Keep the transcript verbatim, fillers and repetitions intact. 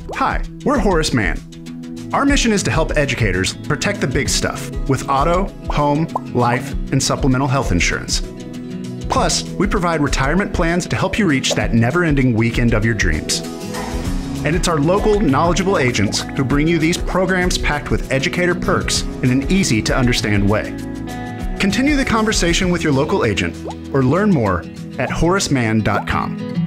Hi, we're Horace Mann. Our mission is to help educators protect the big stuff with auto, home, life, and supplemental health insurance. Plus, we provide retirement plans to help you reach that never-ending weekend of your dreams. And it's our local, knowledgeable agents who bring you these programs packed with educator perks in an easy-to-understand way. Continue the conversation with your local agent or learn more at horace mann dot com.